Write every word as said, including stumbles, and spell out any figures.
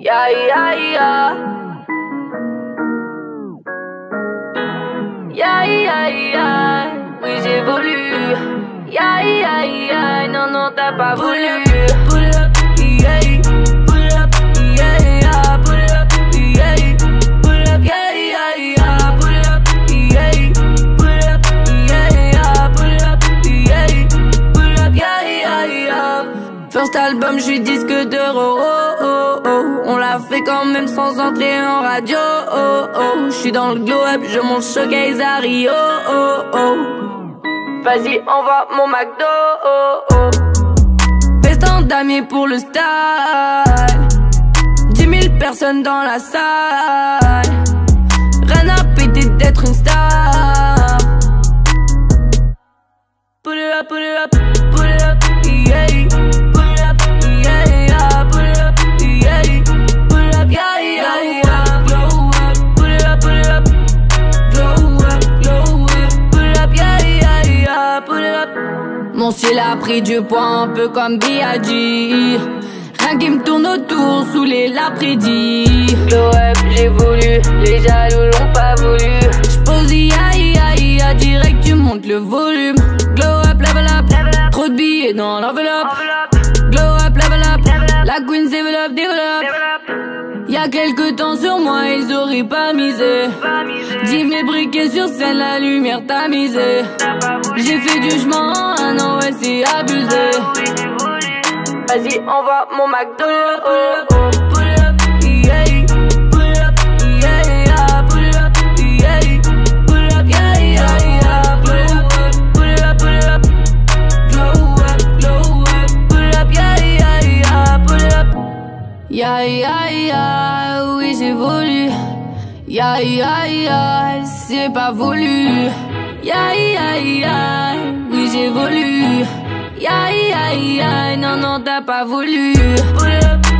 Ya, ya, ya. Ya, ya, ya. Oui, j'ai voulu. Ya, ya, ya. Non, non, t'as pas voulu. Pull up, yeah. Pull up, yeah, yeah. Pull up, yeah. Pull up, yeah, yeah, yeah. Pull up, yeah. Pull up, yeah, yeah. Pull up, yeah. Pull up, yeah, yeah, yeah. First album, j'suis disque d'or, oh, oh, oh. On l'a fait quand même sans entrer en radio, oh, oh. J'suis dans le glow up, je monte showcase à Rio, oh, oh. Vas-y, envoie mon McDo, oh, oh. Veston damier pour le style. Dix mille personnes dans la salle. Rien à péter d'être une star. Pull it up, pull it up, pull it up, yeah. Pull it up, yeah, yeah. Pull it up, yeah. Pull it up, yeah, yeah, yeah. Glow up, pull it up, pull it up. Glow up, glow up, pull it up, yeah, yeah, yeah. Pull it up. Mon ciel a pris du poids un peu comme B I G. Rien qui me tourne autour sous les l'après-midi. Glow up, j'ai voulu, les jaloux l'ont pas voulu. J'pose ya ya ya, direct tu montes le volume. Glow up, level up, trop de billets dans l'enveloppe. Glow up, level up, la queen développe, développe. Y'a quelques temps sur moi, ils auraient pas misé. Dix mille briquets sur scène, la lumière tamisée. J'ai fait du chemin en un an, ouais c'est abusé. Vas-y, envoie mon McDo, oh, oh. Pull it up, yeah. Pull it up, yeah, yeah. Pull it up, yeah. Pull it up, yeah, yeah, yeah. Pull it up, pull it up, pull it up. Glow up, glow up. Pull it up, yeah, yeah, yeah. Pull it up. Ya, ya, ya. Oui, j'ai voulu. Ya, ya, ya. C'est pas voulu. Ya, ya, ya. Oui, j'ai voulu. Ya, ya, ya, non, non, t'as pas voulu. Pull it up.